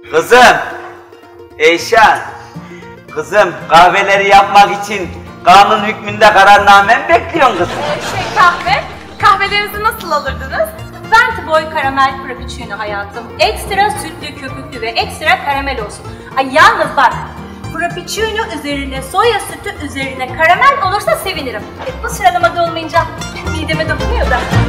Kızım, Eyşan, kızım kahveleri yapmak için kanun hükmünde kararname mi bekliyorsun kızım? Kahvelerinizi nasıl alırdınız? Venti karamel frappuccino hayatım. Ekstra sütlü, köpüklü ve ekstra karamel olsun. Ay yalnız bak, frappuccino üzerine soya sütü üzerine karamel olursa sevinirim. Bu sıralamada olmayınca mideme dokunuyor da.